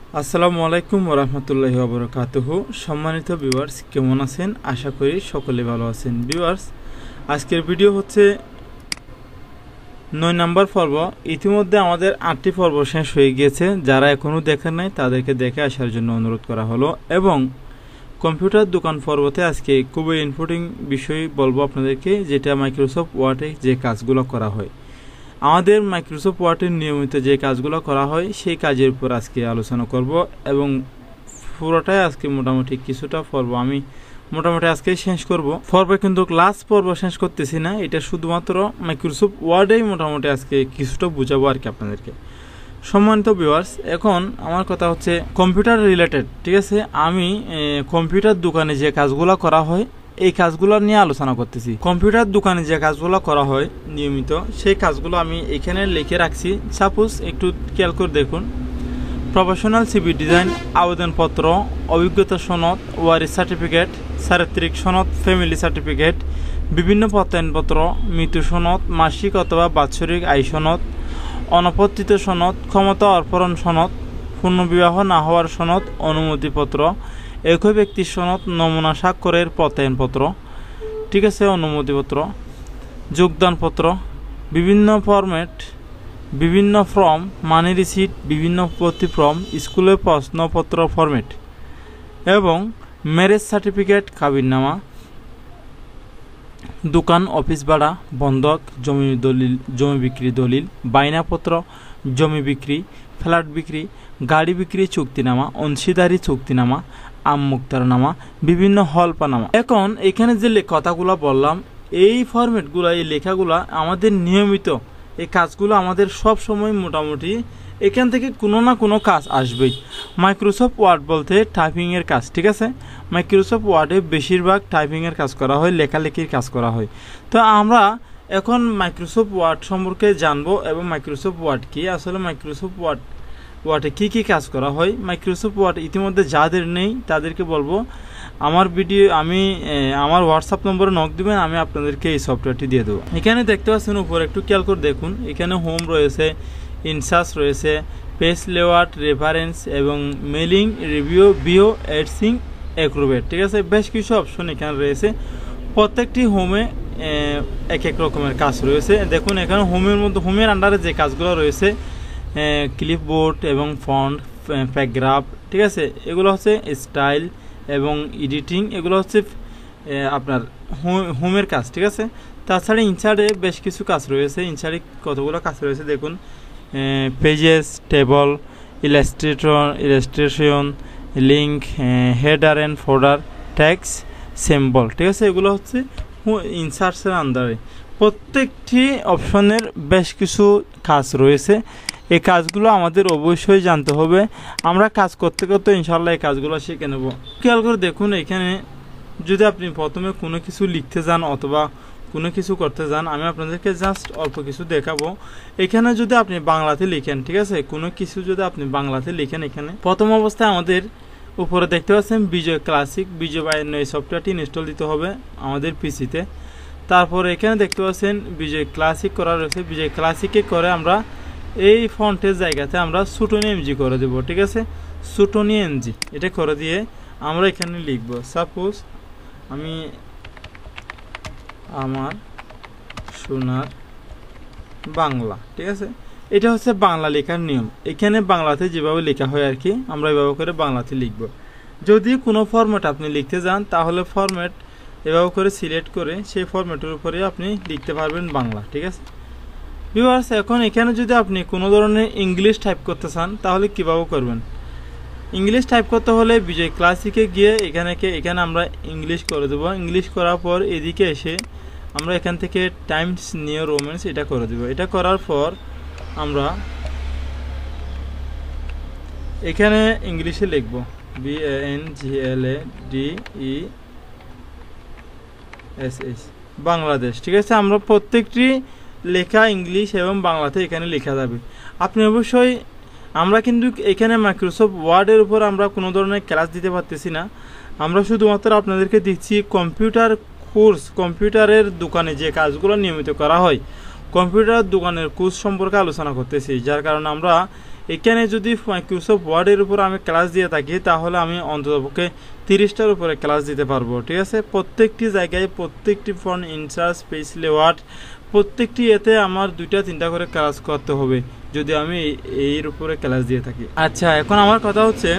আসসালামু আলাইকুম ওয়া রাহমাতুল্লাহি ওয়া বারাকাতুহু। সম্মানিত ভিউয়ার্স, কেমন আছেন? আশা করি সকলে ভালো আছেন। ভিউয়ার্স, আজকের ভিডিও হচ্ছে 9 নম্বর পর্ব। ইতিমধ্যে আমাদের 8টি পর্ব শেষ হয়ে গিয়েছে। যারা এখনও দেখেন নাই তাদেরকে দেখে আসার জন্য অনুরোধ করা হলো। এবং কম্পিউটার দোকান পর্বতে আজকে খুবই ইম্পর্টেন্ট বিষয় বলবো আপনাদেরকে, যেটা মাইক্রোসফট ওয়ার্ডে যে কাজগুলো করা হয়। আমাদের মাইক্রোসফট ওয়ার্ডের নিয়মিত যে কাজগুলো করা হয় সেই কাজের উপর আজকে আলোচনা করব এবং পুরোটাই আজকে মোটামুটি কিছুটা পর্ব আমি মোটামুটি আজকে শেষ করব। পর্বে কিন্তু লাস্ট পর্ব শেষ করতেছি না, এটা শুধুমাত্র মাইক্রোসফট ওয়ার্ডেই মোটামুটি আজকে কিছুটা বুঝাবো আর কি আপনাদেরকে। সম্মানিত ভিউয়ার্স, এখন আমার কথা হচ্ছে কম্পিউটার রিলেটেড, ঠিক আছে? আমি কম্পিউটার দোকানে যে কাজগুলো করা হয় এই কাজগুলো নিয়ে আলোচনা করতেছি। কম্পিউটার দোকানে যে কাজগুলো করা হয় নিয়মিত, সেই কাজগুলো আমি এখানে লিখে রাখছি। সাপোজ একটু খেয়াল করে দেখুন: প্রফেশনাল সিভি ডিজাইন, আবেদনপত্র, অভিজ্ঞতা সনদ, ওয়ারিশ সার্টিফিকেট, চারিত্রিক সনদ, ফ্যামিলি সার্টিফিকেট, বিভিন্ন প্রত্যয়নপত্র, মৃত্যু সনদ, মাসিক অথবা বাৎসরিক আয় সনদ, অনপত্রিত সনদ, ক্ষমতা অর্পণ সনদ, পুনর্বিবাহ না হওয়ার সনদ, অনুমতিপত্র, একই ব্যক্তির সনদ, নমুনা স্বাক্ষরের প্রত্যয়নপত্র, ঠিক আছে, অনুমতিপত্র, যোগদানপত্র, বিভিন্ন ফরম্যাট, বিভিন্ন ফর্ম, মানি রিসিট, বিভিন্ন প্রতি ফর্ম, স্কুলের প্রশ্নপত্র ফরম্যাট এবং ম্যারেজ সার্টিফিকেট, কাবিননামা, দোকান, অফিস ভাড়া, বন্ধক, জমি বিক্রি দলিল, বায়নাপত্র, জমি বিক্রি, ফ্ল্যাট বিক্রি, গাড়ি বিক্রি চুক্তিনামা, অংশীদারি চুক্তিনামা, আমুক্তারনামা, বিভিন্ন হলফনামা। এখন এখানে যে কথাগুলো বললাম, এই ফরম্যাটগুলো, এই লেখাগুলো আমাদের নিয়মিত, এই কাজগুলো আমাদের সব সময় মোটামুটি এখান থেকে কোনো না কোনো কাজ আসবেই। মাইক্রোসফট ওয়ার্ড বলতে টাইপিংয়ের কাজ, ঠিক আছে? মাইক্রোসফট ওয়ার্ডে বেশিরভাগ টাইপিংয়ের কাজ করা হয়, লেখালেখির কাজ করা হয়। তো আমরা এখন মাইক্রোসফট ওয়ার্ড সম্পর্কে জানবো এবং মাইক্রোসফট ওয়ার্ড কি, আসলে মাইক্রোসফট ওয়ার্ডে কী কী কাজ করা হয়। মাইক্রোসফট ওয়ার্ড ইতিমধ্যে যাদের নেই তাদেরকে বলবো আমার আমার হোয়াটসঅ্যাপ নম্বরে নক দিবেন, আমি আপনাদেরকে এই সফটওয়্যারটি দিয়ে দেবো। এখানে দেখতে পাচ্ছেন উপরে, একটু খেয়াল করে দেখুন, এখানে হোম রয়েছে, ইনসার্চ রয়েছে, পেজ লেআউট, রেফারেন্স এবং মেলিং, রিভিউ, বিও, এডসিং, অ্যাক্রোবেট, ঠিক আছে? বেশ কিছু অপশন এখানে রয়েছে। প্রত্যেকটি হোমে এক এক রকমের কাজ রয়েছে। দেখুন এখানে হোমের আন্ডারে যে কাজগুলো রয়েছে, ক্লিপবোর্ড এবং ফন্ট, প্যারাগ্রাফ, ঠিক আছে, এগুলো হচ্ছে স্টাইল এবং এডিটিং, এগুলো হচ্ছে আপনার হোমের কাজ, ঠিক আছে? তাছাড়া ইনসার্টে বেশ কিছু কাজ রয়েছে। ইনসার্টে কতগুলো কাজ রয়েছে দেখুন: pages, table, illustration, link, header and folder, text, symbol, ঠিক আছে? এগুলো হচ্ছে ইনসার্টসের আন্ডারে। প্রত্যেকটি অপশনের বেশ কিছু কাজ রয়েছে। এই কাজগুলো আমাদের অবশ্যই জানতে হবে। আমরা কাজ করতে করতে ইনশাল্লাহ এই কাজগুলো শিখে নেব। খেয়াল করে দেখুন, এখানে যদি আপনি প্রথমে কোনো কিছু লিখতে যান অথবা কোনো কিছু করতে যান, আমি আপনাদেরকে জাস্ট অল্প কিছু দেখাবো। এখানে যদি আপনি বাংলাতে লিখেন, ঠিক আছে, কোনো কিছু যদি আপনি বাংলাতে লিখেন, এখানে প্রথম অবস্থায় আমাদের উপরে দেখতে পাচ্ছেন বিজয় ক্লাসিক, বিজয় বায়ান্ন, এই সফটওয়্যারটি ইনস্টল দিতে হবে আমাদের পিসিতে। তারপর এখানে দেখতে পাচ্ছেন বিজয় ক্লাসিক করা রয়েছে। বিজয় ক্লাসিকে করে আমরা এই ফন্টের জায়গাতে আমরা সুটনি এমজি করে দেব, ঠিক আছে? সুটনি এমজি এটা করে দিয়ে আমরা এখানে লিখব। সাপোজ আমি আমার সোনার বাংলা, ঠিক আছে? এটা হচ্ছে বাংলা লেখার নিয়ম। এখানে বাংলাতে যেভাবে লেখা হয় আর কি, আমরা এভাবে করে বাংলাতে লিখব। যদি কোনো ফরম্যাট আপনি লিখতে যান, তাহলে ফরম্যাট এভাবে করে সিলেক্ট করে সেই ফরম্যাটের উপরে আপনি লিখতে পারবেন বাংলা, ঠিক আছে? ভিউয়ার্স, এখন এখানে যদি আপনি কোনো ধরনের ইংলিশ টাইপ করতে চান, তাহলে কীভাবে করবেন? ইংলিশ টাইপ করতে হলে বিজয় ক্লাসিকে গিয়ে এখানে আমরা ইংলিশ করে দেবো। ইংলিশ করার পর এদিকে এসে আমরা এখান থেকে টাইমস নিউ রোম্যান্স এটা করে দেবো। এটা করার পর আমরা এখানে ইংলিশে লিখব BANGLADESH, বাংলাদেশ, ঠিক আছে? আমরা প্রত্যেকটি লেখা ইংলিশ এবং বাংলাতে এখানে লেখা যাবে। আপনি অবশ্যই, আমরা কিন্তু এখানে মাইক্রোসফট ওয়ার্ডের উপর আমরা কোনো ধরনের ক্লাস দিতে পারতেছি না। আমরা শুধুমাত্র আপনাদেরকে দিচ্ছি কম্পিউটার কোর্স, কম্পিউটারের দোকানে যে কাজগুলো নিয়মিত করা হয় কম্পিউটার দোকানের কোর্স সম্পর্কে আলোচনা করতেছি, যার কারণে আমরা এখানে যদি মাইক্রোসফট ওয়ার্ডের উপর আমি ক্লাস দিয়ে থাকি তাহলে আমি অন্ততপক্ষে 30টার উপরে ক্লাস দিতে পারবো। ঠিক আছে, প্রত্যেকটি জায়গায় প্রত্যেকটি ফন্ট ইনসার্ট স্পেস লেআউট প্রত্যেকটি এতে আমার 2-3টা করে ক্লাস করতে হবে যদি আমি এর উপরে ক্লাস দিয়ে থাকি। আচ্ছা, এখন আমার কথা হচ্ছে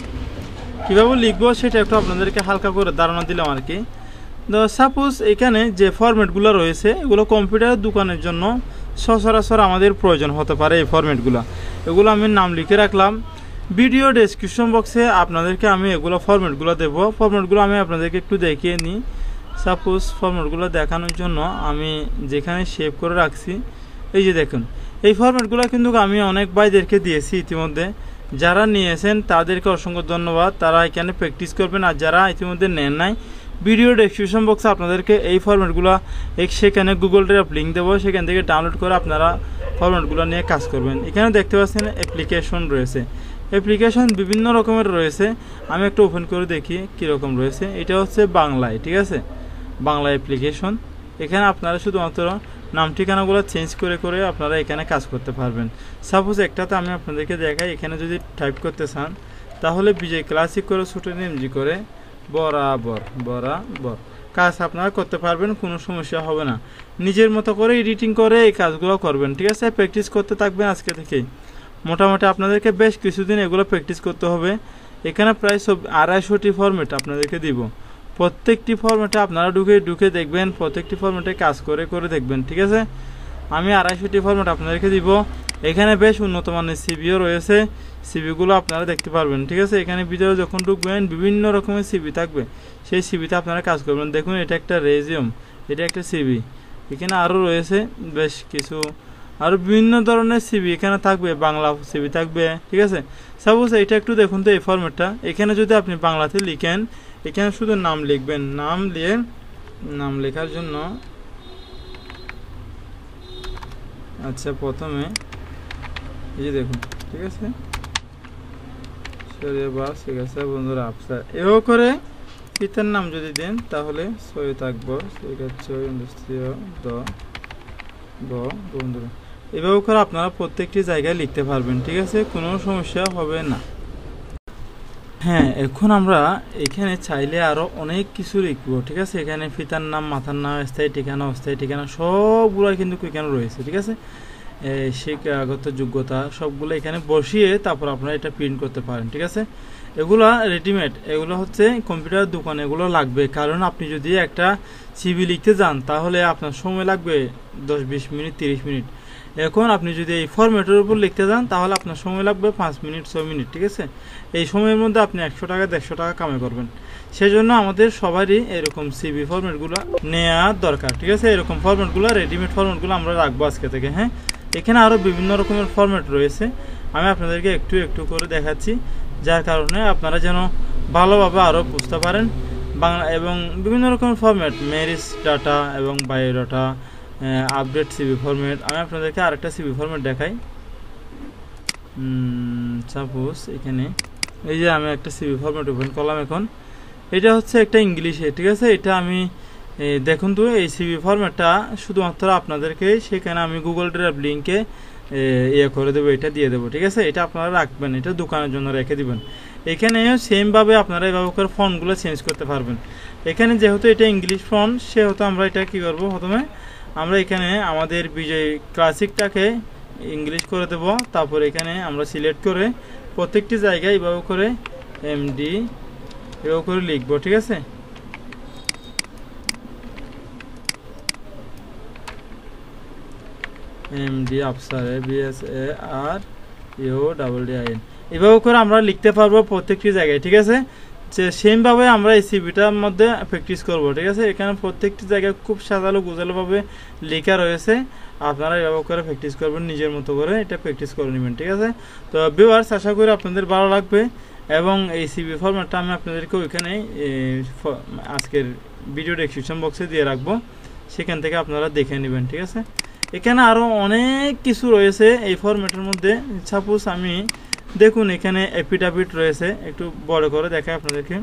কীভাবে লিখবো সেটা একটু আপনাদেরকে হালকা করে ধারণা দিলাম আর কি। তো সাপোজ এখানে যে ফরম্যাটগুলো রয়েছে এগুলো কম্পিউটার দোকানের জন্য সচরাচর আমাদের প্রয়োজন হতে পারে। এই ফরম্যাটগুলো এগুলো আমি নাম লিখে রাখলাম। ভিডিও ডেসক্রিপশন বক্সে আপনাদেরকে আমি এগুলো ফরম্যাটগুলো দেবো। ফরম্যাটগুলো আমি আপনাদেরকে একটু দেখিয়ে নিই। সাপোজ ফরম্যাটগুলো দেখানোর জন্য আমি যেখানে সেভ করে রাখছি, এই যে দেখুন এই ফরম্যাটগুলো কিন্তু আমি অনেক ভাইদেরকে দিয়েছি ইতিমধ্যে। যারা নিয়েছেন তাদেরকে অসংখ্য ধন্যবাদ, তারা এখানে প্র্যাকটিস করবেন। আর যারা ইতিমধ্যে নেন নাই, ভিডিও ডেসক্রিপশন বক্সে আপনাদেরকে এই ফরম্যাটগুলো সেখানে গুগল ড্রাইভ লিঙ্ক দেবো, সেখান থেকে ডাউনলোড করে আপনারা ফরম্যাটগুলো নিয়ে কাজ করবেন। এখানে দেখতে পাচ্ছেন অ্যাপ্লিকেশন রয়েছে, অ্যাপ্লিকেশন বিভিন্ন রকমের রয়েছে। আমি একটু ওপেন করে দেখি কীরকম রয়েছে। এটা হচ্ছে বাংলায়, ঠিক আছে, বাংলা অ্যাপ্লিকেশন। এখানে আপনারা শুধুমাত্র নাম ঠিকানাগুলো চেঞ্জ করে করে আপনারা এখানে কাজ করতে পারবেন। সাপোজ একটাতে আমি আপনাদেরকে দেখাই, এখানে যদি টাইপ করতে চান তাহলে বিজয় ক্লাসিক করে ছোটো এমজি করে বরাবর বরাবর কাজ আপনারা করতে পারবেন, কোনো সমস্যা হবে না। নিজের মতো করে এডিটিং করে এই কাজগুলো করবেন। ঠিক আছে, প্র্যাকটিস করতে থাকবেন আজকে থেকেই। মোটামুটি আপনাদেরকে বেশ কিছুদিন এগুলো প্র্যাকটিস করতে হবে। এখানে প্রায় 250টি ফরম্যাট আপনাদেরকে দিব। প্রত্যেকটি ফরম্যাটে আপনারা ঢুকে দেখবেন, প্রত্যেকটি ফরম্যাটে কাজ করে করে দেখবেন। ঠিক আছে, আমি 250টি ফরম্যাট আপনাদেরকে দিব। এখানে বেশ উন্নত মানের সিবিও রয়েছে, সিবিগুলো আপনারা দেখতে পারবেন। ঠিক আছে, এখানে ভিতরে যখন ঢুকবেন বিভিন্ন রকমের সিবি থাকবে, সেই সিবিতে আপনারা কাজ করবেন। দেখুন এটা একটা রেজিউম, এটা একটা সিবি। এখানে আরও রয়েছে বেশ কিছু, আরও বিভিন্ন ধরনের সিবি এখানে থাকবে, বাংলা সিবি থাকবে। ঠিক আছে, সাপোজ এটা একটু দেখুন তো এই ফরম্যাটটা। এখানে যদি আপনি বাংলাতে লিখেন, এখানে শুধু নাম লিখবেন। নাম লেখার জন্য আচ্ছা প্রথমে এই যে দেখুন, ঠিক আছে, ঠিক আছে বন্ধুরা, আফসার এও করে পিতার নাম যদি দেন তাহলে সৈয়দ আকবর বন্ধুরা, এভাবে করে আপনারা প্রত্যেকটি জায়গায় লিখতে পারবেন। ঠিক আছে, কোনো সমস্যা হবে না। হ্যাঁ, এখন আমরা এখানে চাইলে আরও অনেক কিছু লিখবো। ঠিক আছে, এখানে পিতার নাম, মাথার নাম, স্থায়ী ঠিকানা, অস্থায়ী ঠিকানা সবগুলো কিন্তু এখানে রয়েছে। ঠিক আছে, শিক্ষাগত যোগ্যতা সবগুলো এখানে বসিয়ে তারপর আপনারা এটা প্রিন্ট করতে পারেন। ঠিক আছে, এগুলো রেডিমেড, এগুলো হচ্ছে কম্পিউটার দোকানে এগুলো লাগবে। কারণ আপনি যদি একটা সিভি লিখতে যান তাহলে আপনার সময় লাগবে 10-20 মিনিট 30 মিনিট। এখন আপনি যদি এই ফরম্যাটের উপর লিখতে যান তাহলে আপনার সময় লাগবে 5 মিনিট 6 মিনিট। ঠিক আছে, এই সময়ের মধ্যে আপনি 100 টাকা 150 টাকা কামাই করবেন। সেই জন্য আমাদের সবারই এরকম সিভি ফরম্যাটগুলো নেওয়া দরকার। ঠিক আছে, এরকম ফরম্যাটগুলো রেডিমেড ফরম্যাটগুলো আমরা রাখবো আজকে থেকে। হ্যাঁ, এখানে আরও বিভিন্ন রকমের ফরম্যাট রয়েছে, আমি আপনাদেরকে একটু একটু করে দেখাচ্ছি, যার কারণে আপনারা যেন ভালোভাবে আরও বুঝতে পারেন বাংলা। এবং বিভিন্ন রকমের ফরম্যাট, ম্যারেজ ডাটা এবং বায়োডাটা, আপডেট সিভি ফরম্যাট। আমি আপনাদেরকে আরেকটা সিভি ফরম্যাট দেখাই। সাপোজ এখানে এই যে আমি একটা সিভি ফরম্যাট ওপেন করলাম। এখন এটা হচ্ছে একটা ইংলিশে। ঠিক আছে, এটা আমি দেখুন তো এই সিভি ফরম্যাটটা শুধুমাত্র আপনাদেরকে সেখানে আমি গুগল ড্রাইভ লিঙ্কে করে দেবো, এটা দিয়ে দেবো। ঠিক আছে, এটা আপনারা রাখবেন, এটা দোকানের জন্য রেখে দিবেন। এখানে সেমভাবে আপনারা এভাবে করে ফন্টগুলো চেঞ্জ করতে পারবেন। এখানে যেহেতু এটা ইংলিশ ফন্ট, সেহেতু আমরা এটা কী করবো, প্রথমে আমরা এখানে আমাদের বিজয় ক্লাসিকটাকে ইংলিশ করে দেব। তারপর এখানে আমরা সিলেক্ট করে প্রত্যেকটি জায়গায় এভাবে করে এমডি এভাবে করে লিখবো। ঠিক আছে, এমডি আফসার BSARUDDIN এভাবে করে আমরা লিখতে পারবো প্রত্যেকটি জায়গায়। ঠিক আছে, সেমভাবে আমরা এই সিভিটার মধ্যে প্র্যাকটিস করব। ঠিক আছে, এখানে প্রত্যেকটি জায়গায় খুব সাজালো গোজালোভাবে লেখা রয়েছে, আপনারা এভাবে করে প্র্যাকটিস করবেন, নিজের মতো করে এটা প্র্যাকটিস করে নেবেন। ঠিক আছে, তো ভিউয়ার্স, আশা করি আপনাদের ভালো লাগবে। এবং এই সিভি ফরম্যাটটা আমি আপনাদেরকে ওইখানে আজকের ভিডিও ডেসক্রিপশন বক্সে দিয়ে রাখবো, সেখান থেকে আপনারা দেখে নেবেন। ঠিক আছে, এখানে আরও অনেক কিছু রয়েছে এই ফরম্যাটের মধ্যে। সাপোজ আমি দেখুন এখানে এফিডেভিট রয়েছে, একটু বড় করে দেখাই আপনাদেরকে।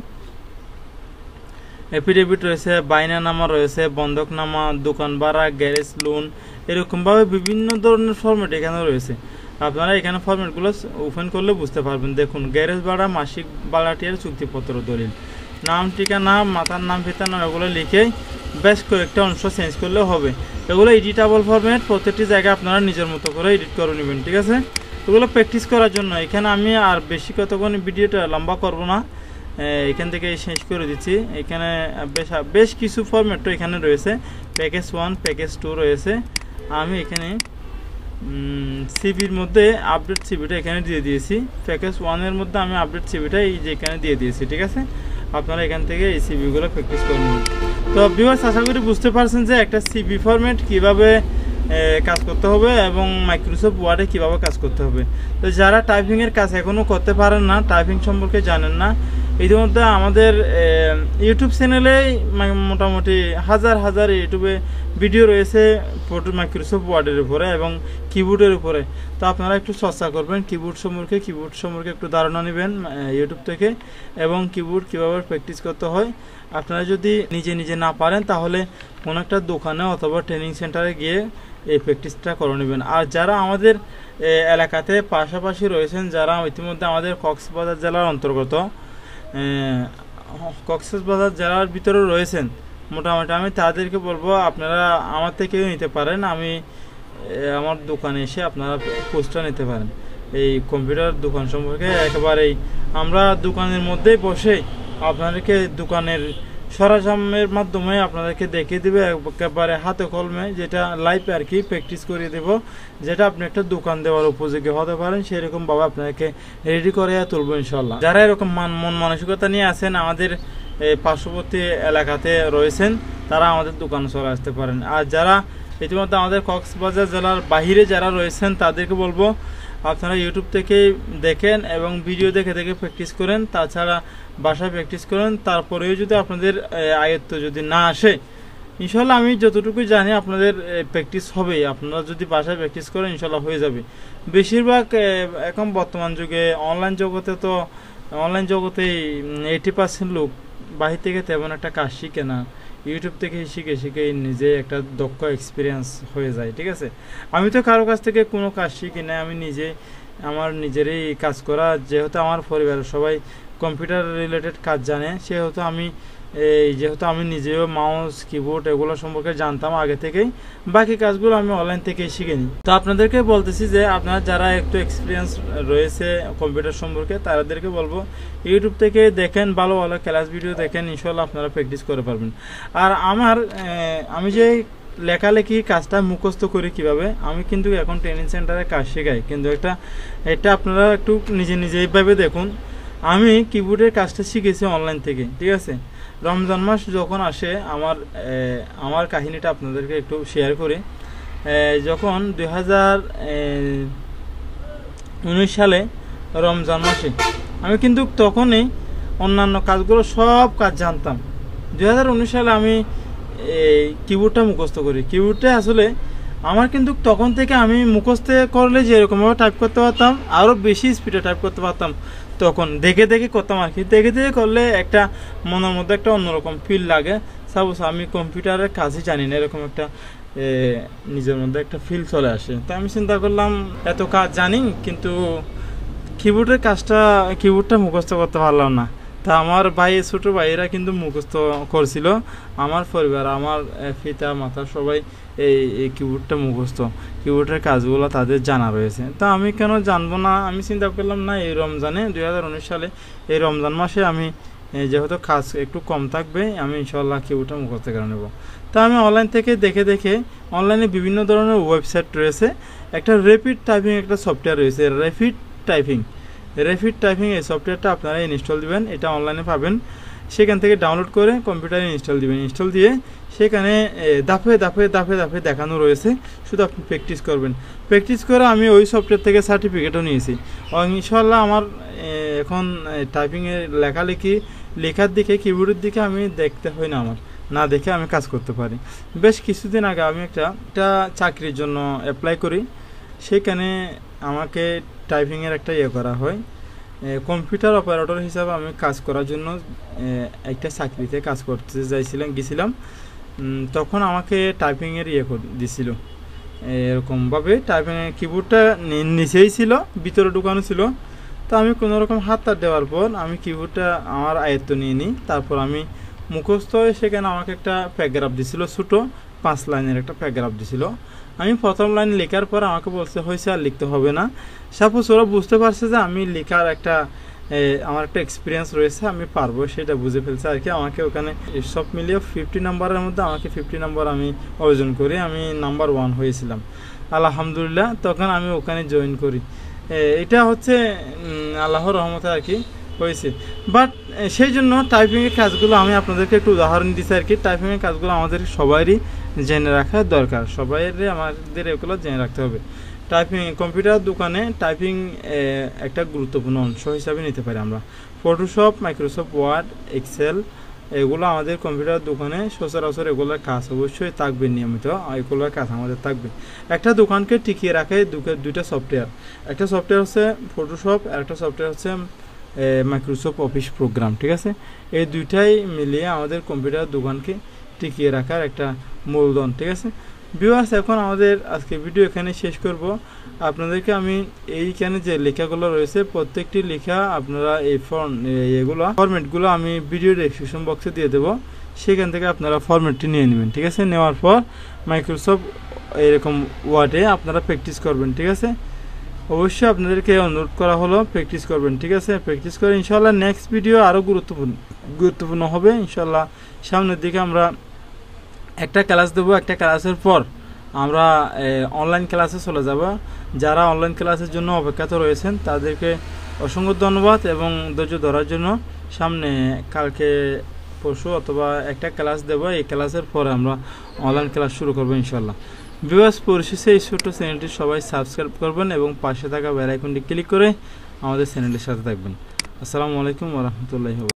এফিডেভিট রয়েছে, বাইনানামা রয়েছে, বন্ধকনামা, দোকান ভাড়া, গ্যারেজ লোন, এরকমভাবে বিভিন্ন ধরনের ফরম্যাট এখানে রয়েছে। আপনারা এখানে ফরম্যাটগুলো ওপেন করলে বুঝতে পারবেন। দেখুন, গ্যারেজ ভাড়া, মাসিক ভাড়াটিয়ার চুক্তিপত্র, দলিল, নাম, ঠিকানা, মাতার নাম, পিতার নাম, এগুলো লিখে বেশ কয়েকটা অংশ চেঞ্জ করলে হবে। এগুলো এডিটেবল ফরম্যাট, প্রত্যেকটি জায়গায় আপনারা নিজের মতো করে এডিট করে নেবেন, ঠিক আছে। এগুলো প্র্যাকটিস করার জন্য এখানে আমি আর বেশি কতক্ষণ ভিডিওটা লম্বা করব না, এখান থেকে শেষ করে দিচ্ছি। এখানে বেশ কিছু ফরম্যাটও এখানে রয়েছে, প্যাকেজ 1, প্যাকেজ 2 রয়েছে। আমি এখানে সিভির মধ্যে আপডেট সিভিটা এখানে দিয়ে দিয়েছি। প্যাকেজ 1-এর মধ্যে আমি আপডেট সিভিটা এই যে এখানে দিয়ে দিয়েছি, ঠিক আছে। আপনারা এখান থেকে এই সিভিগুলো প্র্যাকটিস করে নেবেন। তো ভিউয়ার্স, আশা করি বুঝতে পারছেন যে একটা সিভি ফরম্যাট কীভাবে কাজ করতে হবে এবং মাইক্রোসফট ওয়ার্ডে কীভাবে কাজ করতে হবে। তো যারা টাইপিংয়ের কাজ এখনও করতে পারেন না, টাইপিং সম্পর্কে জানেন না, ইতিমধ্যে আমাদের ইউটিউব চ্যানেলে মোটামুটি হাজার ইউটিউবে ভিডিও রয়েছে মাইক্রোসফট ওয়ার্ডের উপরে এবং কিবোর্ডের উপরে। তো আপনারা একটু চর্চা করবেন কিবোর্ড সম্পর্কে একটু ধারণা নেবেন ইউটিউব থেকে, এবং কিবোর্ড কীভাবে প্র্যাকটিস করতে হয়। আপনারা যদি নিজে না পারেন তাহলে কোনো একটা দোকানে অথবা ট্রেনিং সেন্টারে গিয়ে এই প্র্যাকটিসটা করে নেবেন। আর যারা আমাদের এলাকাতে পাশাপাশি রয়েছেন, যারা ইতিমধ্যে আমাদের কক্সবাজার জেলার অন্তর্গত, কক্সবাজার জেলার ভিতরে রয়েছেন মোটামুটি, আমি তাদেরকে বলবো আপনারা আমার থেকেও নিতে পারেন। আমার দোকানে এসে আপনারা কোর্সটা নিতে পারেন এই কম্পিউটার দোকান সম্পর্কে। একেবারেই আমরা দোকানের মধ্যেই বসে আপনাদেরকে দোকানের সরঞ্জামের মাধ্যমে আপনাদেরকে দেখিয়ে দেবে, একেবারে হাতে কলমে, যেটা লাইভ আর কি প্র্যাকটিস করিয়ে দেব, যেটা আপনি একটা দোকান দেওয়ার উপযোগী হতে পারেন সেরকম ভাবে আপনাকে রেডি করে তুলবো ইনশাল্লাহ। যারা এরকম মন মানসিকতা নিয়ে আছেন, আমাদের পার্শ্ববর্তী এলাকাতে রয়েছেন, তারা আমাদের দোকানে চলে আসতে পারেন। আর যারা ইতিমধ্যে আমাদের কক্সবাজার জেলার বাহিরে যারা রয়েছেন, তাদেরকে বলবো আপনারা ইউটিউব থেকে দেখেন এবং ভিডিও দেখে প্র্যাকটিস করেন। তাছাড়া বাসায় প্র্যাকটিস করেন। তারপরেও যদি আপনাদের আয়ত্ত যদি না আসে, ইনশাল্লাহ আমি যতটুকু জানি আপনাদের প্র্যাকটিস হবে। আপনারা যদি বাসায় প্র্যাকটিস করেন ইনশাল্লাহ হয়ে যাবে। বেশিরভাগ এখন বর্তমান যুগে অনলাইন জগতেই 80% লোক বাহির থেকে তেমন একটা কাজ শিখে না, ইউটিউব থেকে শিখে নিজে একটা দক্ষ এক্সপিরিয়েন্স হয়ে যায়, ঠিক আছে। আমি তো কারো কাছ থেকে কোনো কাজ শিখি না, আমি আমার নিজেরই কাজ করা। যেহেতু আমার পরিবারের সবাই কম্পিউটার রিলেটেড কাজ জানে, যেহেতু আমি নিজেও মাউস, কিবোর্ড এগুলো সম্পর্কে জানতাম আগে থেকেই, বাকি কাজগুলো আমি অনলাইন থেকেই শিখে নিই। তো আপনাদেরকে বলতেছি যে আপনারা যারা একটু এক্সপিরিয়েন্স রয়েছে কম্পিউটার সম্পর্কে, তাদেরকে বলবো ইউটিউব থেকে দেখেন, ভালো ক্লাস ভিডিও দেখেন, ইনশাল্লাহ আপনারা প্র্যাকটিস করে পারবেন। আর আমি যে লেখালেখি কাজটা মুখস্থ করি কিভাবে, আমি কিন্তু এখন ট্রেনিং সেন্টারে কাজ শেখাই, কিন্তু এটা আপনারা একটু নিজে এইভাবে দেখুন। আমি কিবোর্ডের কাজটা শিখেছি অনলাইন থেকে, ঠিক আছে। রমজান মাস যখন আসে, আমার কাহিনীটা আপনাদেরকে একটু শেয়ার করি। যখন 2019 সালে রমজান মাসে আমি কিন্তু তখনই অন্যান্য কাজগুলো সব কাজ জানতাম। 2019 সালে আমি কিবোর্ডটা মুখস্থ করি। কিবোর্ডটা আসলে আমার কিন্তু তখন থেকে আমি মুখস্থ করলে যেরকমভাবে টাইপ করতে পারতাম, আরও বেশি স্পিডে টাইপ করতে পারতাম। তখন দেখে করতাম আর কি। দেখে করলে একটা মনের মধ্যে একটা অন্যরকম ফিল লাগে। সাপোজ আমি কম্পিউটারের কাজই জানি না, এরকম একটা নিজের মধ্যে একটা ফিল চলে আসে। তো আমি চিন্তা করলাম এত কাজ জানি, কিন্তু কিবোর্ডটা মুখস্থ করতে পারলাম না। তা আমার ছোট ভাইয়েরা কিন্তু মুখস্থ করছিল। আমার পরিবার, আমার পিতা মাতা সবাই এই কিবোর্ডটা কিবোর্ডের কাজগুলো তাদের জানা রয়েছে। তা আমি কেন জানবো না? আমি চিন্তা করলাম না, এই রমজানে 2019 সালে এই রমজান মাসে আমি যেহেতু কাজ একটু কম থাকবে, আমি ইনশাল্লাহ কিবোর্ডটা মুখস্থ করে নেব। তা আমি অনলাইন থেকে দেখে অনলাইনে বিভিন্ন ধরনের ওয়েবসাইট রয়েছে। একটা র্যাপিড টাইপিং একটা সফটওয়্যার রয়েছে, র্যাপিড টাইপিং এই সফটওয়্যারটা আপনারা ইনস্টল দিবেন। এটা অনলাইনে পাবেন, সেখান থেকে ডাউনলোড করে কম্পিউটারে ইনস্টল দিবেন। ইনস্টল দিয়ে সেখানে ধাপে দেখানো রয়েছে, শুধু আপনি প্র্যাকটিস করবেন। প্র্যাকটিস করে আমি ওই সফটওয়্যার থেকে সার্টিফিকেটও নিয়েছি। ইনশাল্লাহ আমার এখন টাইপিংয়ের লেখার দিকে, কিবোর্ডের দিকে আমি দেখতে হয় না, আমার না দেখে আমি কাজ করতে পারি। বেশ কিছুদিন আগে আমি একটা চাকরির জন্য অ্যাপ্লাই করি। সেখানে আমাকে টাইপিংয়ের একটা করা হয়। কম্পিউটার অপারেটর হিসাবে আমি কাজ করার জন্য একটা চাকরিতে কাজ করতে গেছিলাম। তখন আমাকে টাইপিংয়ের দিছিল। এরকমভাবে টাইপিংয়ের কিবোর্ডটা নিচেই ছিল, ভিতরে ঢুকানো ছিল। তো আমি কোনোরকম হাতটা দেওয়ার পর আমি কিবোর্ডটা আমার আয়ত্ত নিয়ে নিই। তারপর আমি মুখস্থ হয়ে সেখানে আমাকে একটা প্যারাগ্রাফ দিছিল, ছোটো 5 লাইনের একটা প্যারাগ্রাফ দিছিল। আমি প্রথম লাইন লেখার পর আমাকে বলতে হয়েছে আর লিখতে হবে না। সাপোজ ওরা বুঝতে পারছে যে আমি লেখার একটা আমার একটা এক্সপিরিয়েন্স রয়েছে, আমি পারবো, সেটা বুঝে ফেলছে আর কি। আমাকে ওখানে সব মিলিয়ে 50 নাম্বারের মধ্যে আমাকে 50 নাম্বার আমি অর্জন করি, আমি নাম্বার 1 হয়েছিলাম আলহামদুলিল্লাহ। তখন আমি ওখানে জয়েন করি। এটা হচ্ছে আল্লাহর রহমতে আর কি হয়েছে। বাট সেই জন্য টাইপিংয়ের কাজগুলো আমি আপনাদেরকে একটু উদাহরণ দিচ্ছি আর কি। টাইপিংয়ের কাজগুলো আমাদের সবারই জেনে রাখা দরকার, সবাইয়েরই আমাদের এগুলো জেনে রাখতে হবে। টাইপিং কম্পিউটার দোকানে টাইপিং একটা গুরুত্বপূর্ণ অংশ হিসাবে নিতে পারি আমরা। ফটোশপ, মাইক্রোসফট ওয়ার্ড, এক্সেল এগুলো আমাদের কম্পিউটার দোকানে সচরাচর এগুলোর কাজ অবশ্যই থাকবে, নিয়মিত এগুলোর কাজ আমাদের থাকবে। একটা দোকানকে টিকিয়ে রাখে দুইটা সফটওয়্যার, একটা সফটওয়্যার হচ্ছে ফটোশপ আর একটা সফটওয়্যার হচ্ছে মাইক্রোসফট অফিস প্রোগ্রাম, ঠিক আছে। এই দুইটাই মিলিয়ে আমাদের কম্পিউটার দোকানকে টিকিয়ে রাখার একটা মূলধন, ঠিক আছে। ভিউয়ার্স, এখন আমাদের আজকে ভিডিও এখানে শেষ করব। আপনাদেরকে আমি এইখানে যে লেখাগুলো রয়েছে প্রত্যেকটি লেখা আপনারা এই ফরম্যাটগুলো আমি ভিডিও ডেসক্রিপশন বক্সে দিয়ে দেবো, সেখান থেকে আপনারা ফরম্যাটটি নিয়ে নেবেন, ঠিক আছে। নেওয়ার পর মাইক্রোসফট এরকম ওয়ার্ডে আপনারা প্র্যাকটিস করবেন, ঠিক আছে। অবশ্যই আপনাদেরকে অনুরোধ করা হলো প্র্যাকটিস করবেন, ঠিক আছে। প্র্যাকটিস করে ইনশাআল্লাহ নেক্সট ভিডিও আরও গুরুত্বপূর্ণ হবে ইনশাআল্লাহ। সামনের দিকে আমরা একটা ক্লাস দেবো, একটা ক্লাসের পর আমরা অনলাইন ক্লাসে চলে যাব। যারা অনলাইন ক্লাসের জন্য অপেক্ষাতে রয়েছেন তাদেরকে অসংখ্য ধন্যবাদ এবং ধৈর্য ধরার জন্য। সামনে কালকে পরশু অথবা একটা ক্লাস দেবো, এই ক্লাসের পরে আমরা অনলাইন ক্লাস শুরু করবো ইনশাআল্লাহ। ভিউয়ার্স, পরিশেষে এই ছোট্ট চ্যানেলটি সবাই সাবস্ক্রাইব করবেন এবং পাশে থাকা বেল আইকনটি ক্লিক করে আমাদের চ্যানেলের সাথে থাকবেন। আসসালামু আলাইকুম ওয়া রাহমাতুল্লাহি।